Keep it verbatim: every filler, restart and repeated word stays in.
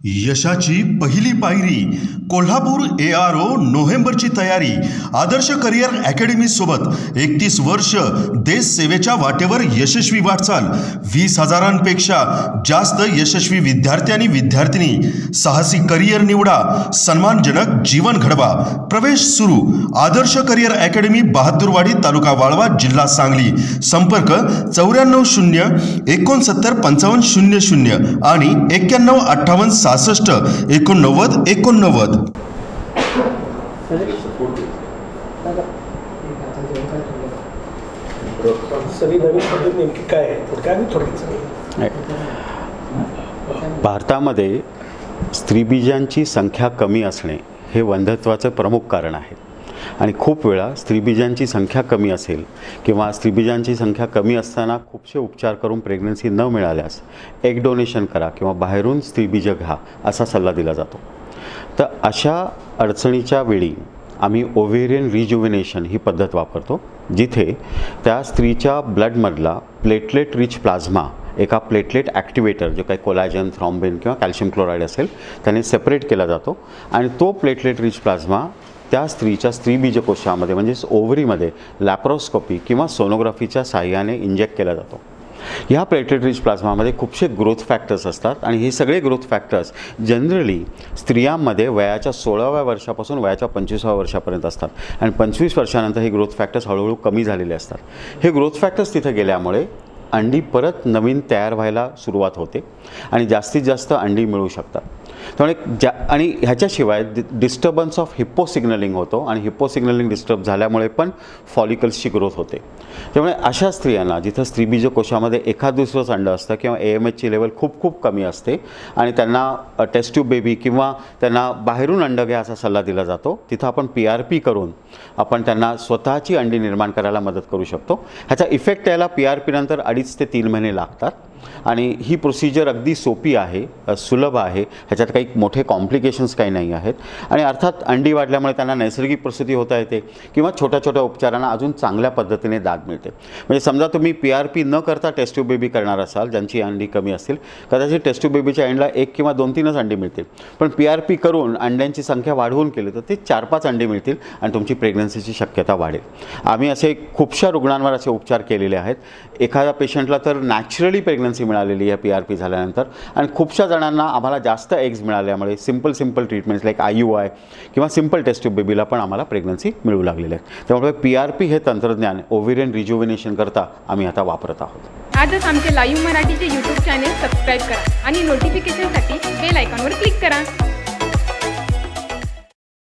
यशाची पहिली पायरी कोल्हापूर ए आर ओ नोव्हेंबरची तयारी आदर्श करिअर अकॅडमी सोबत एकतीस वर्ष देश सेवेच्या वाटेवर यशस्वी वाटचाल वीस हजारांपेक्षा जास्त यशस्वी विद्यार्थी आणि विद्यार्थिनी साहसी करिअर निवडा सन्मानजनक जीवन घडवा प्रवेश सुरू आदर्श करिअर अकॅडमी बहादूरवाडी तालुका वाळवा जिल्हा सांगली संपर्क चौऱ्याण्णव शून्य एकोणसत्तर पंचावन्न शून्य शून्य आणि एक्क्याण्णव अठ्ठावन्न सहासष्ट एकोणनव्वद एकोणनव्वद। भारतामध्ये स्त्रीबीजांची संख्या कमी असणे हे वंध्यत्वाचं प्रमुख कारण आहे आणि खूप वेळा स्त्रीबीजांची संख्या कमी असेल किंवा स्त्रीबीजांची संख्या कमी असताना खूपसे उपचार करून प्रेग्नन्सी न मिळाल्यास एग डोनेशन करा किंवा बाहेरून स्त्रीबीज घ्या असा सल्ला दिला जातो। तर अशा अडचणीच्या वेळी आम्ही ओव्हेरियन रिज्युव्हिनेशन ही पद्धत वापरतो, जिथे त्या स्त्रीच्या ब्लडमधला प्लेटलेट रिच प्लाझ्मा एका प्लेटलेट ॲक्टिवेटर जे काही कोलॅजन थ्रॉम्बिन किंवा कॅल्शियम क्लोराईड असेल त्याने सेपरेट केला जातो आणि तो प्लेटलेट रिच प्लाझ्मा त्या स्त्रीच्या स्त्रीबीजकोशामध्ये म्हणजेच ओव्हरीमध्ये लॅप्रोस्कोपी किंवा सोनोग्राफीच्या साहाय्याने इंजेक्ट केला जातो। ह्या प्लेटलेट रिच प्लाझ्मामध्ये खूपसे ग्रोथ फॅक्टर्स असतात आणि हे सगळे ग्रोथ फॅक्टर्स जनरली स्त्रियांमध्ये वयाच्या सोळाव्या वर्षापासून वयाच्या पंचवीसाव्या वर्षापर्यंत असतात आणि पंचवीस वर्षानंतर हे ग्रोथ फॅक्टर्स हळूहळू कमी झालेले असतात। हे ग्रोथ फॅक्टर्स तिथे गेल्यामुळे अंडी परत नवीन तयार व्हायला सुरुवात होते आणि जास्तीत जास्त अंडी मिळू शकतात। त्यामुळे ज्या आणि ह्याच्याशिवाय डि डिस्टर्बन्स ऑफ हिप्पो सिग्नलिंग होतो आणि हिप्पो सिग्नलिंग डिस्टर्ब झाल्यामुळे पण फॉलिकल्सची ग्रोथ होते। त्यामुळे अशा स्त्रियांना जिथं स्त्रीबीजकोशामध्ये एखाद दुसरंच अंड असतं किंवा ए एम एचची लेवल खूप खूप कमी असते आणि त्यांना टेस्ट ट्यूब बेबी किंवा त्यांना बाहेरून अंड घ्या असा सल्ला दिला जातो, तिथं आपण पी आर पी करून आपण त्यांना स्वतःची अंडी निर्माण करायला मदत करू शकतो। ह्याचा इफेक्ट यायला पी आर पी नंतर अडीच ते तीन महिने लागतात आणि ही प्रोसिजर अगदी सोपी आहे, सुलभ आहे, ह्याच्यात काही मोठे कॉम्प्लिकेशन्स काही नाही आहेत आणि अर्थात अंडी वाढल्यामुळे त्यांना नैसर्गिक प्रसूती होता येते किंवा छोट्या छोट्या उपचारांना अजून चांगल्या पद्धतीने दाद मिळते। म्हणजे समजा तुम्ही पी आर पी न करता टेस्ट ट्यूब बेबी करणार असाल ज्यांची अंडी कमी असतील, कदाचित टेस्ट ट्यूब बेबीच्या एंडला एक किंवा दोन तीनच अंडी मिळतील, पण पी आर पी करून अंड्यांची संख्या वाढवून केली तर ते चार पाच अंडी मिळतील आणि तुमची प्रेग्नन्सीची शक्यता वाढेल। आम्ही असे खूपशा रुग्णांवर असे उपचार केलेले आहेत। एखाद्या पेशंटला तर नॅचरली प्रेग्नन्सी मिळालेली आहे पी आर पी झाल्यानंतर आणि खूपशा जणांना आम्हाला जास्त एग्ज मिळाल्यामुळे simple simple treatments like I U I किंवा सिंपल टेस्ट ट्यूब बेबीला पण आम्हाला प्रेग्नन्सी मिळू लागलेली आहे। त्यामुळे पी आर पी हे तंत्रज्ञान ओव्हेरियन रिज्युव्हिनेशन करता आम्ही आता वापरत आहोत। आजच आमचे लाईव्ह मराठीचे यूट्यूब चॅनेल सबस्क्राईब करा आणि नोटिफिकेशनसाठी बेल आयकॉनवर क्लिक करा।